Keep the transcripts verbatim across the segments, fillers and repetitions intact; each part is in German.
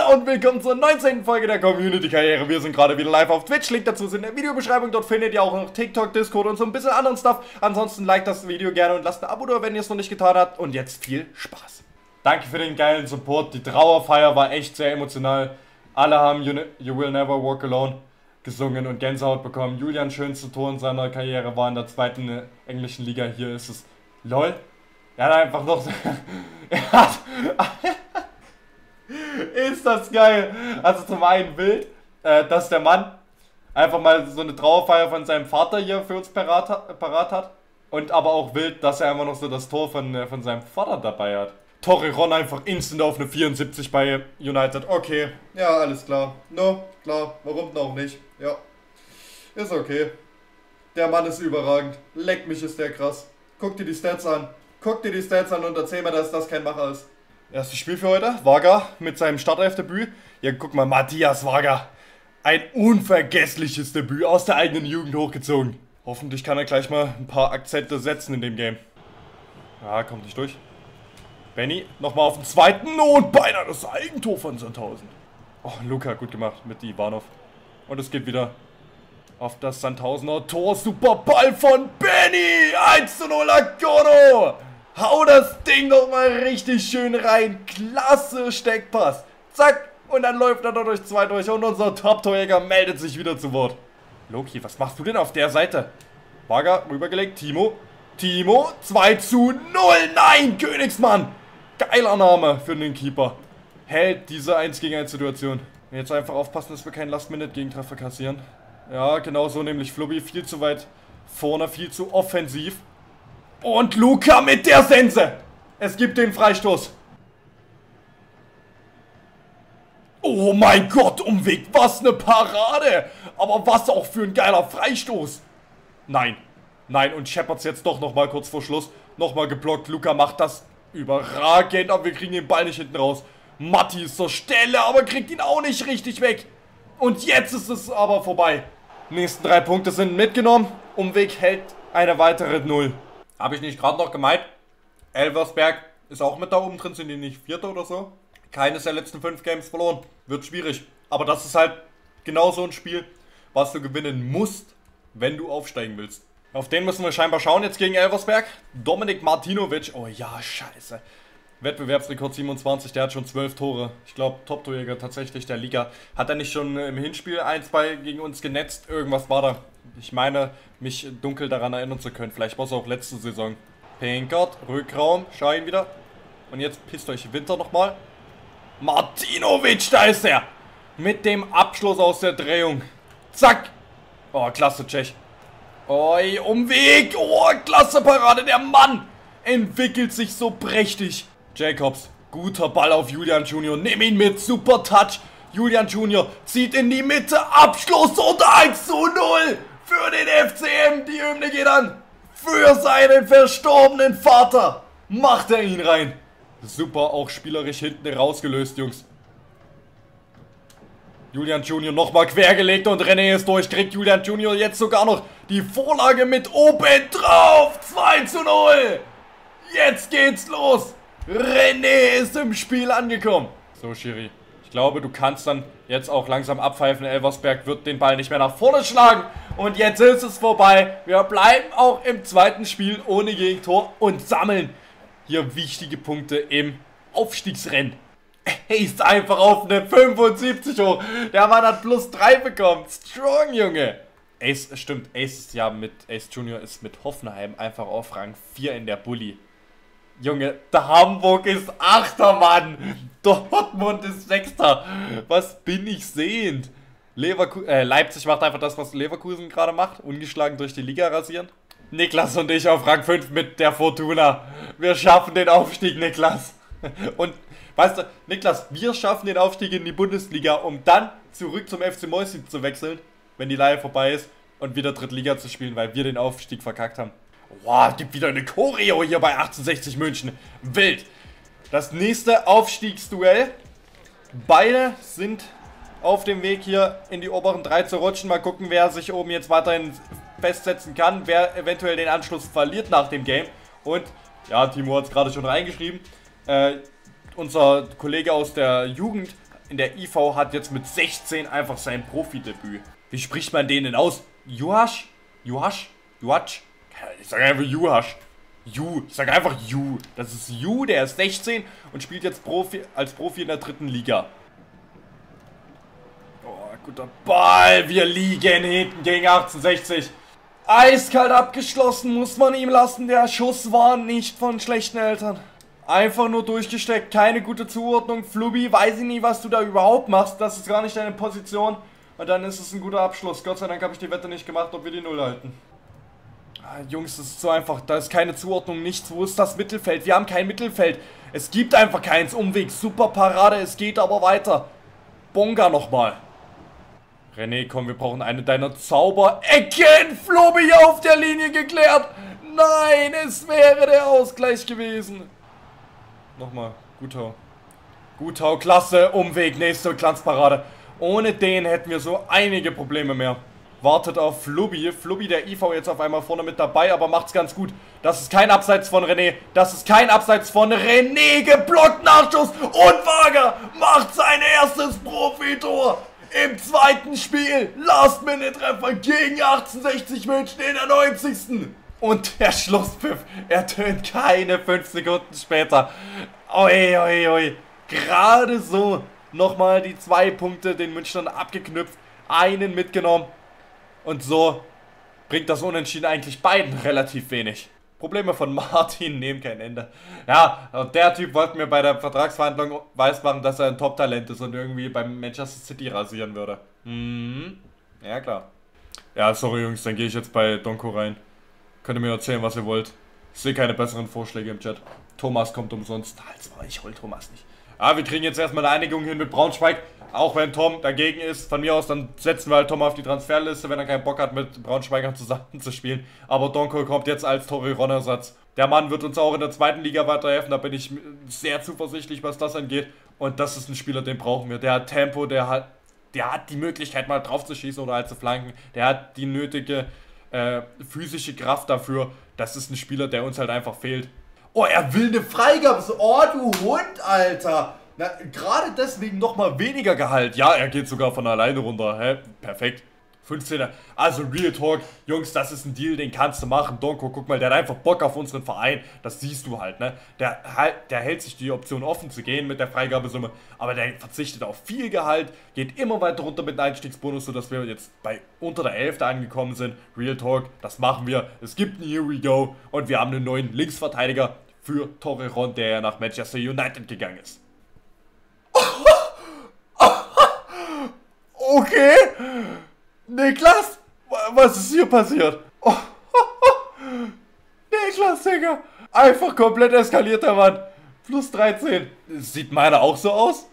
Leute und willkommen zur neunzehnten Folge der Community-Karriere. Wir sind gerade wieder live auf Twitch, Link dazu ist in der Videobeschreibung. Dort findet ihr auch noch TikTok, Discord und so ein bisschen anderen Stuff. Ansonsten liked das Video gerne und lasst ein Abo da, wenn ihr es noch nicht getan habt. Und jetzt viel Spaß. Danke für den geilen Support. Die Trauerfeier war echt sehr emotional. Alle haben You, you Will Never Walk Alone gesungen und Gänsehaut bekommen. Julians schönste Tor in seiner Karriere war in der zweiten äh, englischen Liga. Hier ist es. LOL. Er hat einfach noch... er hat... Ist das geil. Also zum einen wild, äh, dass der Mann einfach mal so eine Trauerfeier von seinem Vater hier für uns parat, parat hat. Und aber auch wild, dass er einfach noch so das Tor von, äh, von seinem Vater dabei hat. Torrejon einfach instant auf eine vierundsiebzig bei United. Okay, ja, alles klar. No, klar, warum denn auch nicht? Ja, ist okay. Der Mann ist überragend. Leck mich, ist der krass. Guck dir die Stats an. Guck dir die Stats an und erzähl mir, dass das kein Macher ist. Erstes Spiel für heute. Varga mit seinem Startelfdebüt. Ja, guck mal, Matthias Varga. Ein unvergessliches Debüt aus der eigenen Jugend hochgezogen. Hoffentlich kann er gleich mal ein paar Akzente setzen in dem Game. Ja, kommt nicht durch. Benny, nochmal auf den zweiten und beinahe das Eigentor von Sandhausen. Oh, Luca, gut gemacht mit Ivanov. Und es geht wieder auf das Sandhausener Tor. Super Ball von Benny. eins zu null Agono. Hau das Ding doch mal richtig schön rein. Klasse Steckpass. Zack. Und dann läuft er da durch zwei durch. Und unser Top-Torjäger meldet sich wieder zu Wort. Loki, was machst du denn auf der Seite? Varga rübergelegt. Timo. Timo. zwei zu null. Nein, Königsmann. Geiler Name für den Keeper. Hält diese eins gegen eins Situation. Jetzt einfach aufpassen, dass wir keinen Last-Minute-Gegentreffer kassieren. Ja, genau so nämlich. Flubby viel zu weit vorne, viel zu offensiv. Und Luca mit der Sense. Es gibt den Freistoß. Oh mein Gott, Umweg. Was eine Parade. Aber was auch für ein geiler Freistoß. Nein. Nein, und Shepard's jetzt doch nochmal kurz vor Schluss. Nochmal geblockt. Luca macht das überragend, aber wir kriegen den Ball nicht hinten raus. Matti ist zur Stelle, aber kriegt ihn auch nicht richtig weg. Und jetzt ist es aber vorbei. Nächsten drei Punkte sind mitgenommen. Umweg hält eine weitere Null. Habe ich nicht gerade noch gemeint? Elversberg ist auch mit da oben drin, sind die nicht Vierter oder so? Keines der letzten fünf Games verloren. Wird schwierig. Aber das ist halt genau so ein Spiel, was du gewinnen musst, wenn du aufsteigen willst. Auf den müssen wir scheinbar schauen jetzt gegen Elversberg. Dominik Martinovic. Oh ja, scheiße. Wettbewerbsrekord siebenundzwanzig, der hat schon zwölf Tore. Ich glaube, Top-Torjäger tatsächlich der Liga. Hat er nicht schon im Hinspiel ein, zwei gegen uns genetzt? Irgendwas war da. Ich meine, mich dunkel daran erinnern zu können. Vielleicht war es auch letzte Saison. Pinkert, Rückraum, schau ihn wieder. Und jetzt pisst euch Winter nochmal. Martinovic, da ist er. Mit dem Abschluss aus der Drehung. Zack. Oh, klasse, Tschech. Oi, Umweg. Oh, klasse Parade. Der Mann entwickelt sich so prächtig. Jacobs, guter Ball auf Julian Junior. Nimm ihn mit, super Touch. Julian Junior zieht in die Mitte. Abschluss und eins zu null. Für den F C M. Die Hymne geht an. Für seinen verstorbenen Vater. Macht er ihn rein. Super, auch spielerisch hinten rausgelöst, Jungs. Julian Junior nochmal quergelegt und René ist durch. Kriegt Julian Junior jetzt sogar noch die Vorlage mit oben drauf. zwei zu null. Jetzt geht's los. René ist im Spiel angekommen. So, Schiri. Ich glaube, du kannst dann jetzt auch langsam abpfeifen. Elversberg wird den Ball nicht mehr nach vorne schlagen. Und jetzt ist es vorbei. Wir bleiben auch im zweiten Spiel ohne Gegentor und sammeln hier wichtige Punkte im Aufstiegsrennen. Ace einfach auf eine fünfundsiebzig hoch. Der Mann hat plus drei bekommen. Strong, Junge. Ace, stimmt, Ace ist ja mit, Ace Junior ist mit Hoffenheim einfach auf Rang vier in der Bulli. Junge, der Hamburg ist Achter, Mann. Dortmund ist Sechster. Was bin ich sehend? Leverku äh, Leipzig macht einfach das, was Leverkusen gerade macht. Ungeschlagen durch die Liga rasieren. Niklas und ich auf Rang fünf mit der Fortuna. Wir schaffen den Aufstieg, Niklas. Und, weißt du, Niklas, wir schaffen den Aufstieg in die Bundesliga, um dann zurück zum F C Mäuschen zu wechseln, wenn die Leihe vorbei ist, und wieder Drittliga zu spielen, weil wir den Aufstieg verkackt haben. Wow, gibt wieder eine Choreo hier bei achtundsechzig München. Wild. Das nächste Aufstiegsduell. Beide sind auf dem Weg hier in die oberen drei zu rutschen. Mal gucken, wer sich oben jetzt weiterhin festsetzen kann. Wer eventuell den Anschluss verliert nach dem Game. Und, ja, Timo hat es gerade schon reingeschrieben. Äh, unser Kollege aus der Jugend in der I V hat jetzt mit sechzehn einfach sein Profidebüt. Wie spricht man den denn aus? Juhasz? Juhasz? Juhasz? Ich sage einfach Juhasz. Ju. Ich sage einfach Ju. Das ist Ju, der ist sechzehn und spielt jetzt Profi, als Profi in der dritten Liga. Oh, guter Ball. Wir liegen hinten gegen achtzehnhundertsechzig. Eiskalt abgeschlossen, muss man ihm lassen. Der Schuss war nicht von schlechten Eltern. Einfach nur durchgesteckt, keine gute Zuordnung. Flubi, weiß ich nicht, was du da überhaupt machst. Das ist gar nicht deine Position. Und dann ist es ein guter Abschluss. Gott sei Dank habe ich die Wette nicht gemacht, ob wir die Null halten. Ah, Jungs, das ist so einfach. Da ist keine Zuordnung, nichts. Wo ist das Mittelfeld? Wir haben kein Mittelfeld. Es gibt einfach keins. Umweg, super Parade. Es geht aber weiter. Bonga nochmal. René, komm, wir brauchen eine deiner Zauberecken. Flubi auf der Linie geklärt. Nein, es wäre der Ausgleich gewesen. Nochmal, Gutau. Gutau, klasse, Umweg, nächste Glanzparade. Ohne den hätten wir so einige Probleme mehr. Wartet auf Flubi. Flubi, der I V jetzt auf einmal vorne mit dabei, aber macht's ganz gut. Das ist kein Abseits von René. Das ist kein Abseits von René. Geblockt, Nachschuss. Und Wager macht sein erstes Profitor im zweiten Spiel. Last-Minute-Treffer gegen achtzehnhundertsechzig München in der neunzigsten Und der Schlusspfiff ertönt keine fünf Sekunden später. Oi, oi, oi. Gerade so nochmal die zwei Punkte den Münchnern abgeknüpft. Einen mitgenommen. Und so bringt das Unentschieden eigentlich beiden relativ wenig. Probleme von Martin nehmen kein Ende. Ja, der Typ wollte mir bei der Vertragsverhandlung weismachen, dass er ein Top-Talent ist und irgendwie beim Manchester City rasieren würde. Mhm. Ja, klar. Ja, sorry Jungs, dann gehe ich jetzt bei Donko rein. Könnt ihr mir erzählen, was ihr wollt. Ich sehe keine besseren Vorschläge im Chat. Thomas kommt umsonst. Halt's mal, ich hol Thomas nicht. Ja, wir kriegen jetzt erstmal eine Einigung hin mit Braunschweig. Auch wenn Tom dagegen ist, von mir aus, dann setzen wir halt Tom auf die Transferliste, wenn er keinen Bock hat, mit Braunschweigern zusammen zu spielen. Aber Donko kommt jetzt als Torrejon-Ersatz. Der Mann wird uns auch in der zweiten Liga weiterhelfen, da bin ich sehr zuversichtlich, was das angeht. Und das ist ein Spieler, den brauchen wir. Der hat Tempo, der hat, der hat die Möglichkeit, mal drauf zu schießen oder halt zu flanken. Der hat die nötige äh, physische Kraft dafür. Das ist ein Spieler, der uns halt einfach fehlt. Oh, er will eine Freigabe. Oh, du Hund, Alter. Na, gerade deswegen nochmal weniger Gehalt. Ja, er geht sogar von alleine runter. Hä? Perfekt. fünfzehner. Also Real Talk. Jungs, das ist ein Deal, den kannst du machen. Donko, guck mal, der hat einfach Bock auf unseren Verein. Das siehst du halt, ne? Der, halt, der hält sich die Option offen zu gehen mit der Freigabesumme. Aber der verzichtet auf viel Gehalt. Geht immer weiter runter mit einem Einstiegsbonus, sodass wir jetzt bei unter der Hälfte angekommen sind. Real Talk, das machen wir. Es gibt ein Here We Go. Und wir haben einen neuen Linksverteidiger für Torrejon, der ja nach Manchester United gegangen ist. Okay. Niklas? Was ist hier passiert? Oh. Niklas, Digga. Einfach komplett eskaliert, der Mann. Plus dreizehn. Sieht meiner auch so aus?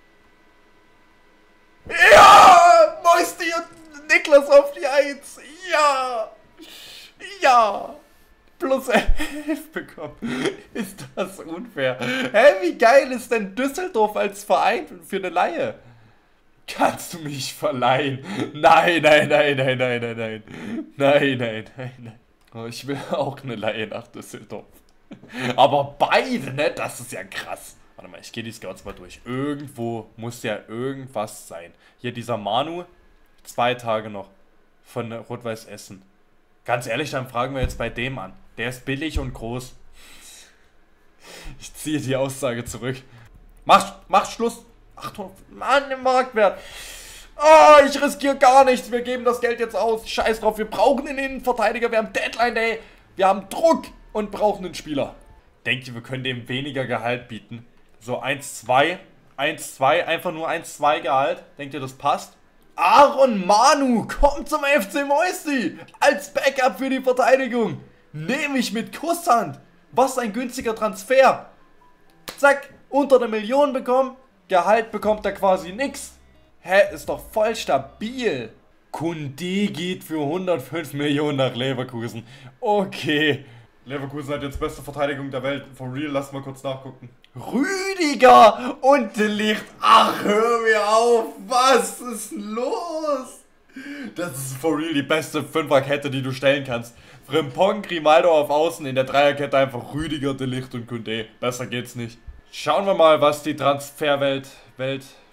Ja! Moisti und Niklas auf die eins. Ja! Ja! Plus elf bekommen. Ist das unfair? Hä, wie geil ist denn Düsseldorf als Verein für eine Leihe? Kannst du mich verleihen? Nein, nein, nein, nein, nein, nein, nein. Nein, nein, nein, nein. Oh, ich will auch eine Leihe nach Düsseldorf. Aber beide, ne? Das ist ja krass. Warte mal, ich gehe die Scouts mal durch. Irgendwo muss ja irgendwas sein. Hier dieser Manu. Zwei Tage noch. Von Rot-Weiß Essen. Ganz ehrlich, dann fragen wir jetzt bei dem an. Der ist billig und groß. Ich ziehe die Aussage zurück. Mach, mach Schluss. Achtung, Mann, im Marktwert. Oh, ich riskiere gar nichts. Wir geben das Geld jetzt aus. Scheiß drauf, wir brauchen einen Innenverteidiger. Wir haben Deadline Day. Wir haben Druck und brauchen einen Spieler. Denkt ihr, wir können dem weniger Gehalt bieten? So eins, zwei. eins, zwei, einfach nur eins, zwei Gehalt. Denkt ihr, das passt? Aaron Manu kommt zum F C Moisti als Backup für die Verteidigung. Nehme ich mit Kusshand. Was ein günstiger Transfer. Zack, unter eine Million bekommen. Gehalt bekommt er quasi nix. Hä, ist doch voll stabil. Kunde geht für hundertfünf Millionen nach Leverkusen. Okay. Leverkusen hat jetzt beste Verteidigung der Welt. For real, lass mal kurz nachgucken. Rüdiger und De Ligt. Ach, hör mir auf. Was ist los? Das ist for real die beste Fünferkette, die du stellen kannst. Frimpong, Grimaldo auf Außen, in der Dreierkette einfach Rüdiger, De Ligt und Kunde. Besser geht's nicht. Schauen wir mal, was die Transferwelt Welt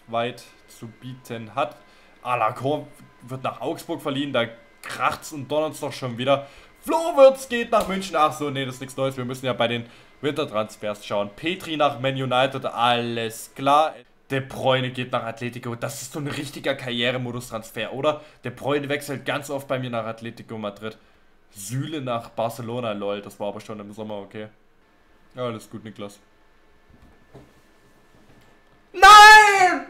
weit zu bieten hat. Alarcon wird nach Augsburg verliehen, da kracht's und donnert's doch schon wieder. Flo Wirtz geht nach München. Ach so, nee, das ist nichts Neues. Wir müssen ja bei den Wintertransfers schauen. Petri nach Man United, alles klar. De Bruyne geht nach Atletico. Das ist so ein richtiger Karrieremodus-Transfer, oder? De Bruyne wechselt ganz oft bei mir nach Atletico Madrid. Süle nach Barcelona, lol. Das war aber schon im Sommer, okay. Ja, alles gut, Niklas. Nein!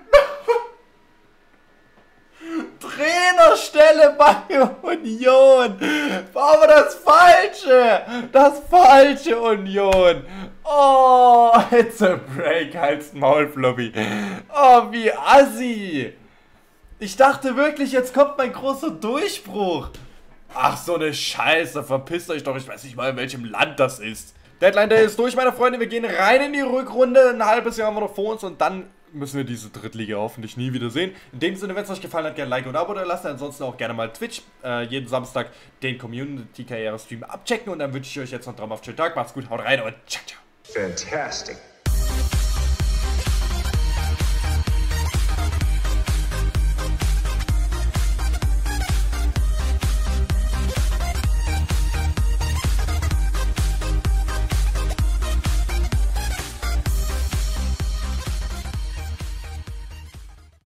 Trainerstelle bei Union. War aber das Falsche. Das falsche Union. Oh, it's a break, halt's Maul, Flobby. Oh, wie assi. Ich dachte wirklich, jetzt kommt mein großer Durchbruch. Ach, so eine Scheiße. Verpisst euch doch. Ich weiß nicht mal, in welchem Land das ist. Deadline Day ist durch, meine Freunde. Wir gehen rein in die Rückrunde. Ein halbes Jahr haben wir noch vor uns und dann müssen wir diese Drittliga hoffentlich nie wieder sehen. In dem Sinne, wenn es euch gefallen hat, gerne ein Like und ein Abo da lassen. Ansonsten auch gerne mal Twitch äh, jeden Samstag den Community-Karriere-Stream abchecken. Und dann wünsche ich euch jetzt noch einen traumhaften schönen Tag. Macht's gut, haut rein und ciao, ciao. Fantastic.